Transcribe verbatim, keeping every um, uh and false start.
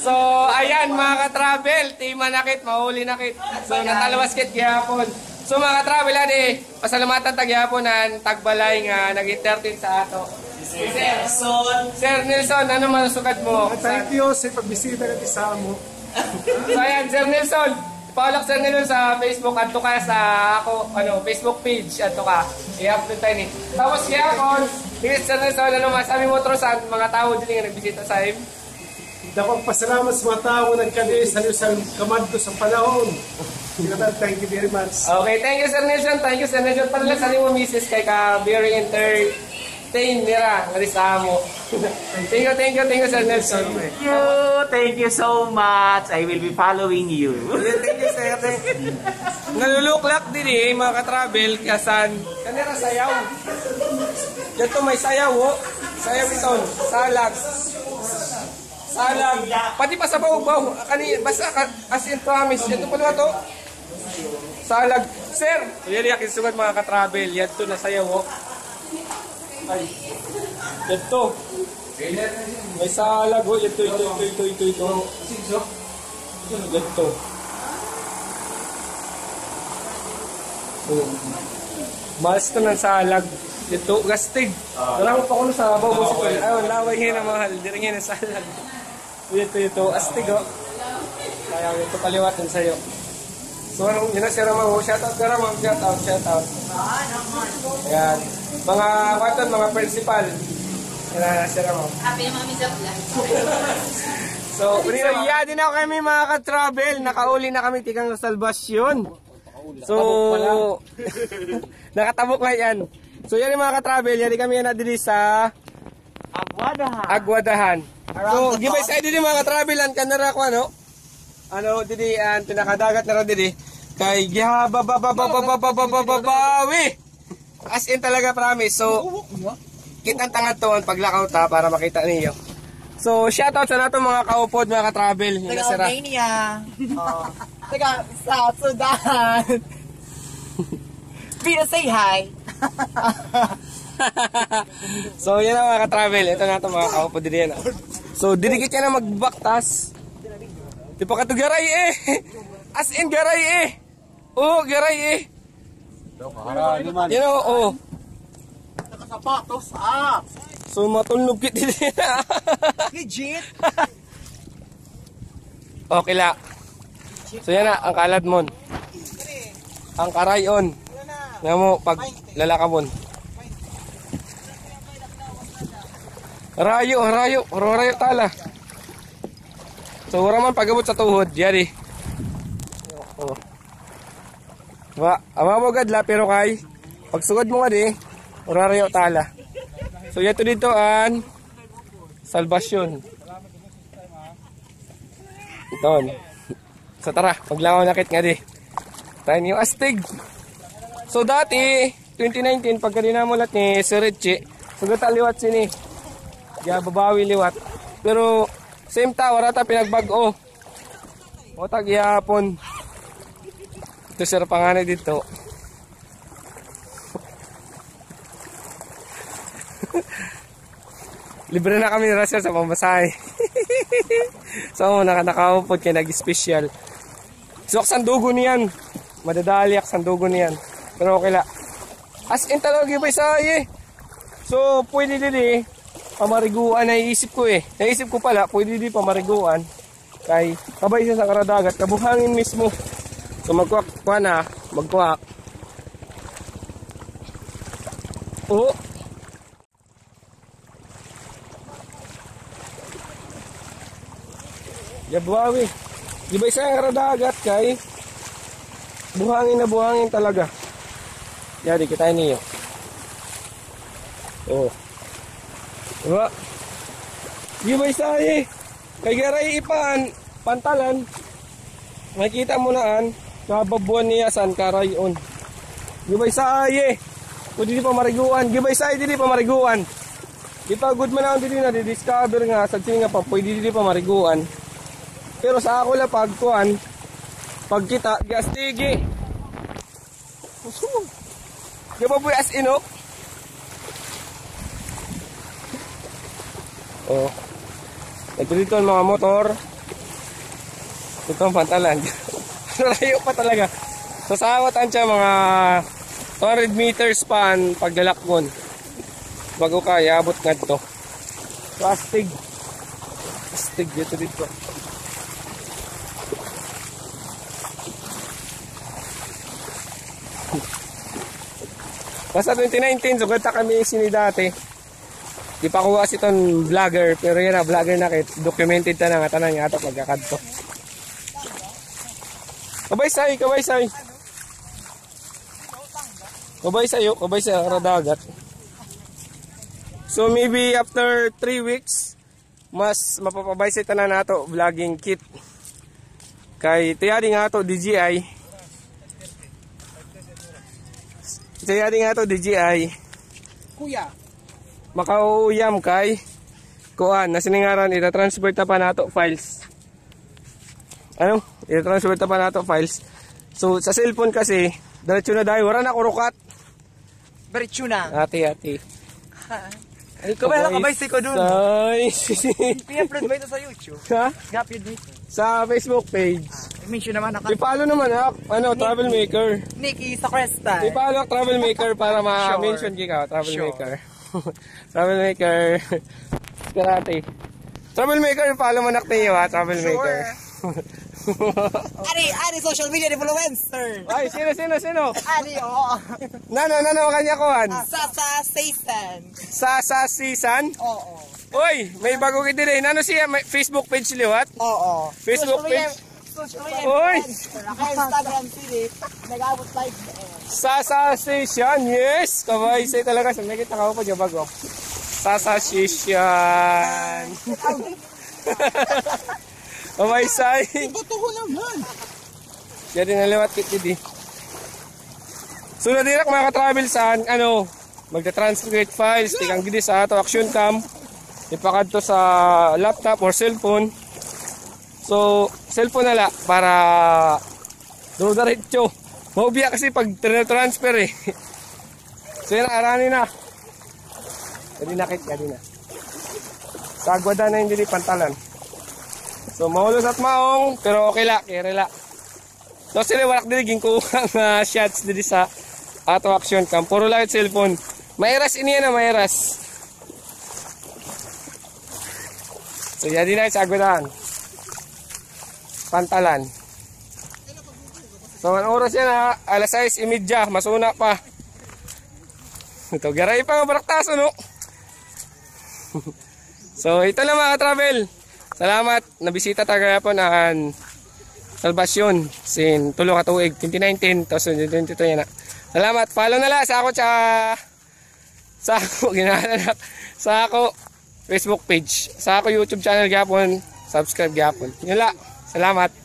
So, ayan mga ka-travel, team manakit, mahuli nakit. So, natalawas kit gyapon. So, mga ka-travel, adi, pasalamatan tagyaponan, tagbalay nga, naging thirteen sa ato. Sir Nelson. Sir Nelson, ano man sukat mo? Thank you sa pagbisita natin sa amo. So, ayan, Sir Nelson. Follow Sir Nelson sa Facebook, adto ka sa ako, ano, Facebook page, adto ka. I-upload tayo ni. Tapos gyapon, Sir Nelson, ano masabi mo tro sa mga tao din nga nagbisita sa him? Dakong pasalamat sa mga tao ng kadi sa sa kamadto sa panahon. Thank you very much. Okay, thank you Sir Nelson. Thank you Sir Nelson. Pala sa mo missus kay ka very entertain nira ngari sa amo. Thank you, thank you, thank you Sir Nelson. Thank you, thank you so much. I will be following you. Thank you Sir. Naluluklak din eh mga ka-travel kasan kanira sayaw. Dito may sayaw oh. Sayaw ito. Salag. Salag. Pati pa sa baw-baw. Kani basta as in promise. Dito pala to. Salag. Sir, yan yakin sugat mga ka-travel. Yan to na sayaw oh. Ay. Ito. May salag oh. Ito, ito, ito, ito, ito, ito. Ito. Oh. Malas to ng salag. Ito, gastig. Narang pa ko sa babaw si Tol. Ayun, laway ngayon na mahal. Di rin ngayon na salag. Ito, ito. Astig oh. Kaya ito kaliwatan sa'yo. So, anong yun na si Ramang. Shoutout ka Ramang. Shoutout, shoutout. Ayan. Mga kwaton, mga principal. Yan na si Ramang. Happy na mami sa vlog. So, so yeah, din ako kami mga ka-travel. Nakauli na kami tikang salbasyon. So, nakatabok na yan. So, yan yung mga ka-travel. Yan kami yan na dili sa Agwadahan. Agwadahan. So, gibay sa dili mga ka-travel. Ang kanara ko ano? Ano, dili, ang pinakadagat na rin dili. Kay gihababababababababababawi. As in talaga, promise. So, kitang tangad to ang paglakaw ta para makita niyo. So, shoutout sa nato mga kaupod, mga ka-travel. Taga Albania. Oh. Taga South Sudan. Pino, say hi. So, yan ang mga ka-travel. Ito na ito mga kaupod din yan. So, didikit yan na magbaktas. Di pa ka ito garay eh. As in garay eh. Oo, garay eh. Yan o, oo. Nakasapatos, ah. So, matulog kit din yan. Legit. Okay la. So, yan na, ang kaladmon. Ang karayon. Nga mo, pag lalakamon. Rayo, rayo. Rayo tala. So, wala man pagabot sa tuhod. Yari. Oh. Ba, ama mo gadla, pero kay, pagsugod mo nga di, rayo tala. So, yato dito ang salbasyon. Ito. So, tara, maglangaw nakit nga di. Tayo yung astig. So, dati, twenty nineteen, pagka dinamulat ni Sir Richie, sugat liwat sini. Kaya babawi liwat. Pero, same ta, wala ta pinagbago. O, tagyapon. Ito, sir, panganay dito. Libre na kami rasya sa pamasahe. So, naka-nakaupod kayo nag-special. So, aksandugo niyan. Madadali aksandugo niyan. Pero okay la. As in talaga ba isa eh. So, pwede din eh. Pamariguan na iisip ko eh. Naisip ko pala, pwede din pamariguan. Kay, kabay siya sa karadagat. Kabuhangin mismo. So, magkuwak pa na. Magkuwak. Oo. Yabuawi. Iba isa ang karadagat kay buhangin na buhangin talaga. Yari, kita niyo. Oh. Diba? Iba isa eh. Kay garay ipan, pantalan. Makikita mo naan, kababuan niya san karayon. Iba isa eh. Kung di pa mariguan. Iba isa eh, di pa mariguan. Di pa good man ako dito na, di-discover nga, sa nga pa, pwede di pa mariguan. Pero sa ako lang pagkuhan, pagkita, gastigi. Di ba po as inok? Oh. Ito dito ang mga motor. Ito ang pantalan. Layo pa talaga. So sa awatan siya mga two hundred meters pa ang paglalakbon. Bago ka, iabot nga ito. So astig. Astig dito dito. Basta twenty nineteen, so gata kami sini dati. Di pa kuha si itong vlogger, pero yan na, vlogger na kit. Documented ta na nga, tanan nga ito pagkakadto. Kabay say, kabay say. Kabay sayo, kabay sa radagat. So maybe after three weeks, mas mapapabay sa tanan nato vlogging kit. Kay tiyadi nga to D J I. Tiyadi nga to D J I. Kuya. Makauyam kay kuan na siningaran ita-transfer ta pa nato files. Ano? Ita-transfer ta pa nato files. So sa cellphone kasi diretso na dai wala na kurukat. Diretso na. Ati ati. Ay, kabay lang kabay si ko dun. Nice. I-upload ba ito sa YouTube? Ha? I-upload ba ito? Sa Facebook page. I-mention naman ako. I-follow naman ha, ano, Travel Maker. Nikki sa Cresta. I-follow Travel Maker para ma-mention ka, Travel Sure. Maker. Travel Maker. Karate. Travel Maker, follow mo nak tayo ha, Travel Maker. Ari, ari social media influencer. Ay, sino, sino, sino? Ari, oo. Nano, nano, kanya kuhan? Sasa Satan. Sasa Season? Oo. Uy, may bago kita rin. Nano siya, may Facebook page liwat? Oo. Facebook Social media- page? Social media Oy! influencer. Naka Instagram city. Nag-abot live. Sasa Season, yes! Kabay, say talaga. Sa nakita ka pa dyan bago. Sasa Season. Kabay, say. Totoo naman. Yan din naliwat kit di. So nadirak mga ka-travel saan, ano, magta-transcript files, tikang gidi sa ato action cam, ipakad to sa laptop or cellphone. So, cellphone nala para do diretso. Maubya kasi pag transfer eh. So yan, arani na. Kadi nakit, kadi na. Sa agwada na hindi di pantalan. So maulot at maong, pero okay la, kaya la. So sila walak diliging kuha nga shots dito sa ato action cam. Puro lang cellphone. Mairas iniya na mairas. So yan din na sa agwadahan. Pantalan. So ang oras yan ha, alas sais imidya, masuna pa. Ito, garay pa nga baraktaso no. So ito lang mga travel. Salamat, nabisita tayo po ng Salvation sin tulo ka tuig twenty nineteen to twenty twenty-two yan na. Salamat, follow na lang sa ako sa sa ako ginaanak sa ako Facebook page, sa ako YouTube channel gyapon, subscribe gyapon. Yun lang. Salamat.